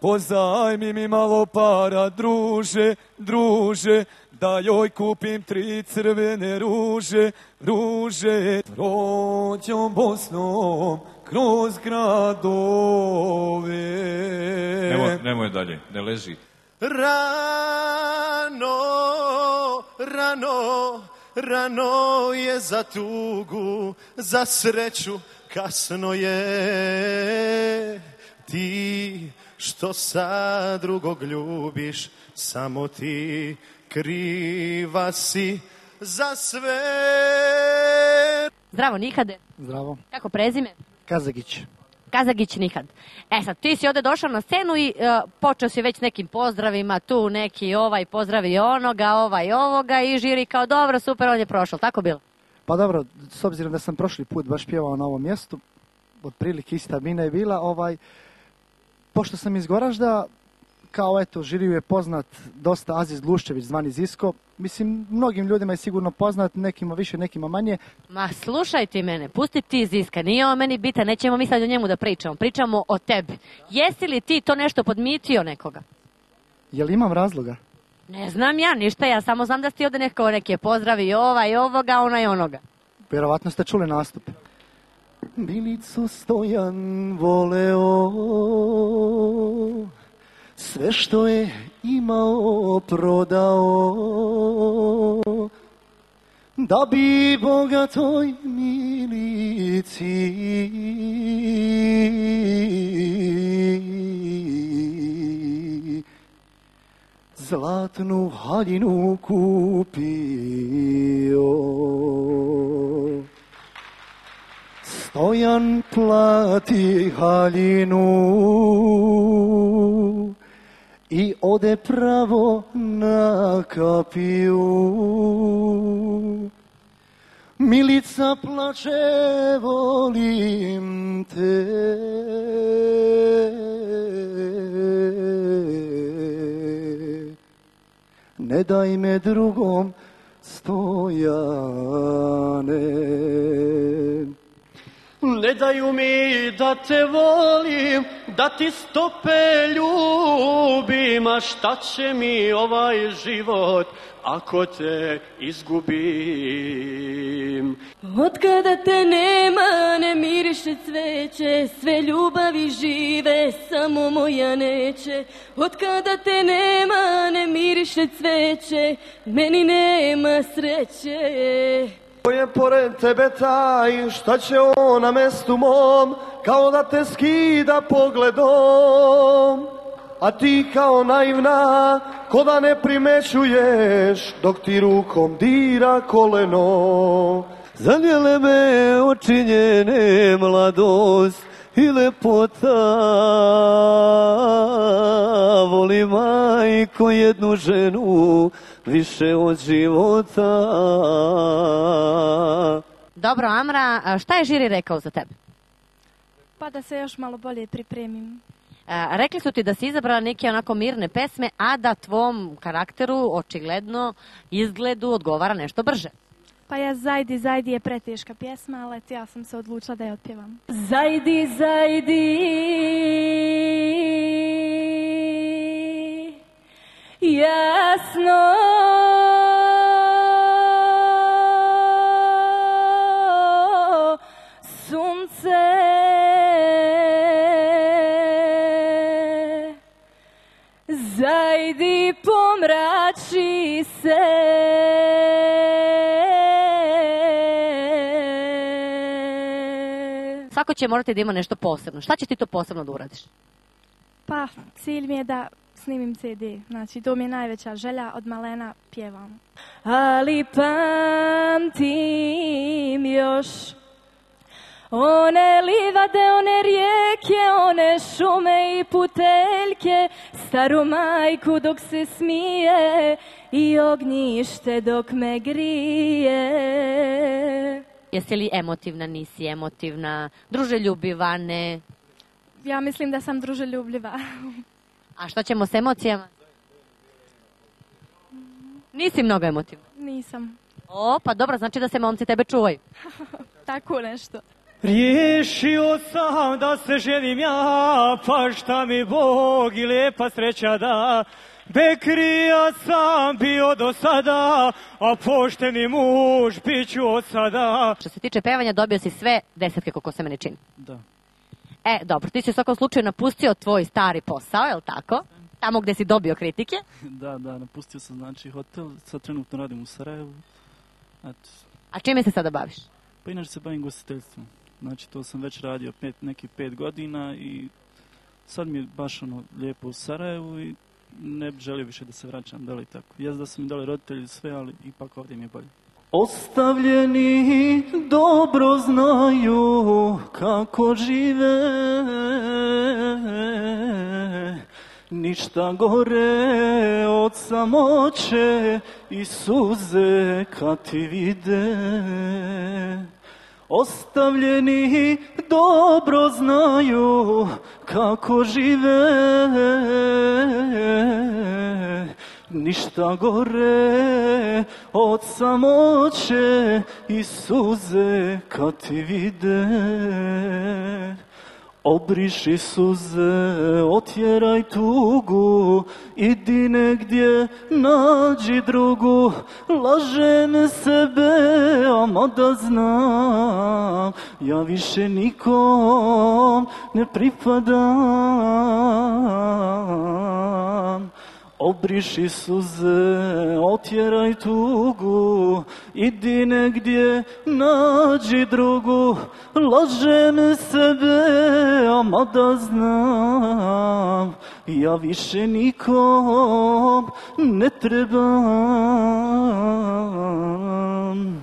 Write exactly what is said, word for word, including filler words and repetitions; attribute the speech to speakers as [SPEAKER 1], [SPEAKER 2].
[SPEAKER 1] pozajmi mi malo para, druže, druže, da joj kupim tri crvene ruže, ruže. Prođom Bosnom kroz gradove.
[SPEAKER 2] Nemoj, nemoj dalje, ne leži.
[SPEAKER 3] Rano, rano, rano je za tugu, za sreću kasno je. Ti što sad drugog ljubiš, samo ti kriva si za sve.
[SPEAKER 4] Zdravo, Nihade.
[SPEAKER 5] Zdravo.
[SPEAKER 4] Kako prezime?
[SPEAKER 5] Kazagić.
[SPEAKER 4] Kazagić Nihad. E sad, ti si ovdje došao na scenu i uh, počeo si već nekim pozdravima, tu neki ovaj pozdravi onoga, ovaj ovoga i žiri kao dobro, super, on je prošao, tako bilo?
[SPEAKER 5] Pa dobro, s obzirom da sam prošli put baš pjevao na ovom mjestu, otprilike ista mina je bila, ovaj, pošto sam iz Goražda, kao eto, žiriju je poznat dosta Aziz Gluščević, zvani Zisko. Mislim, mnogim ljudima je sigurno poznat, nekima više, nekima manje.
[SPEAKER 4] Ma slušaj ti mene, pusti ti Ziska, nije on meni bitan, nećemo mi sad o njemu da pričamo, pričamo o tebi. Jesi li ti to nešto podmitio nekoga?
[SPEAKER 5] Jel imam razloga?
[SPEAKER 4] Ne znam ja ništa, ja samo znam da si ovdje neko neke pozdravi ova i ovoga, ona i onoga.
[SPEAKER 5] Vjerovatno ste čuli nastup. Milicu Stojan voleo, sve što je imao prodao, da bi bogatoj Milici zlatnu haljinu kupio. Stojan plati haljinu i ode pravo na kapiju. Milica plače, volim te, ne daj me drugom, Stojane.
[SPEAKER 6] Ne daju mi da te volim, da ti stope ljubim, a šta će mi ovaj život ako te izgubim?
[SPEAKER 7] Otkada te nema, ne miriše cveće, sve ljubavi žive, samo moja neće. Otkada te nema, ne miriše cveće, meni nema sreće.
[SPEAKER 3] Ko je pored tebe taj, šta će on na mestu mom, kao da te skida pogledom. A ti kao naivna, ko da ne primećuješ, dok ti rukom dira koleno.
[SPEAKER 1] Zanijele me oči njene mladost i lepota, voli majko jednu ženu više od života.
[SPEAKER 4] Dobro, Amra, šta je žiri rekao za tebe?
[SPEAKER 8] Pa da se još malo bolje pripremim.
[SPEAKER 4] A, rekli su ti da si izabrala neke onako mirne pesme, a da tvom karakteru, očigledno, izgledu odgovara nešto brže.
[SPEAKER 8] Pa ja Zajdi, Zajdi je preteška pjesma, ali ja sam se odlučila da je otpjevam.
[SPEAKER 7] Zajdi, Zajdi, jasno sunce Zajdi pomrači se,
[SPEAKER 4] svako će morati da ima nešto posebno. Šta će ti to posebno da uradiš?
[SPEAKER 8] Pa cilj mi je da snimim ce de, znači to mi je najveća želja, od malena pjevam.
[SPEAKER 7] Ali pamtim još one livade, one rijeke, one šume i puteljke, staru majku dok se smije i ognjište dok me grije.
[SPEAKER 4] Jesi li emotivna, nisi emotivna, druželjubiva, ne?
[SPEAKER 8] Ja mislim da sam druželjubljiva.
[SPEAKER 4] A šta ćemo s emocijama? Nisi mnogo emotivna?
[SPEAKER 8] Nisam.
[SPEAKER 4] O, pa dobro, znači da se momci tebe čuvaju.
[SPEAKER 8] Tako nešto.
[SPEAKER 6] Riješio sam da se ženim ja, pa šta mi Bog i lijepa sreća da. Bekrija sam bio do sada, a pošteni muž bit ću od sada.
[SPEAKER 4] Što se tiče pevanja, dobio si sve desetke, koliko se meni čini.
[SPEAKER 9] Da.
[SPEAKER 4] E, dobro, ti si u svakom slučaju napustio tvoj stari posao, je li tako? Tamo gde si dobio kritike.
[SPEAKER 9] Da, da, napustio sam znači hotel, sad trenutno radim u Sarajevu. Eto.
[SPEAKER 4] A čime se sada baviš?
[SPEAKER 9] Pa inače se bavim gostiteljstvom. Znači to sam već radio pet, neki pet godina i sad mi je baš ono lijepo u Sarajevu i ne bih želio više da se vraćam dole i tako. Jes da su mi dali roditelji sve, ali ipak ovdje mi je bolje. Ostavljeni dobro znaju kako žive, ništa gore od samoće i suze kad ti vide. Ostavljeni dobro znaju kako žive, ništa gore od samoće i suze kad ti vide. Obriši suze, otjeraj tugu, idi negdje, nađi drugu. Lažem sebe, ama da znam, ja više nikom ne pripadam. Obriši suze, otjeraj tugu, idi negdje, nađi drugu. Lažem sebe, ama da znam, ja više nikom ne trebam.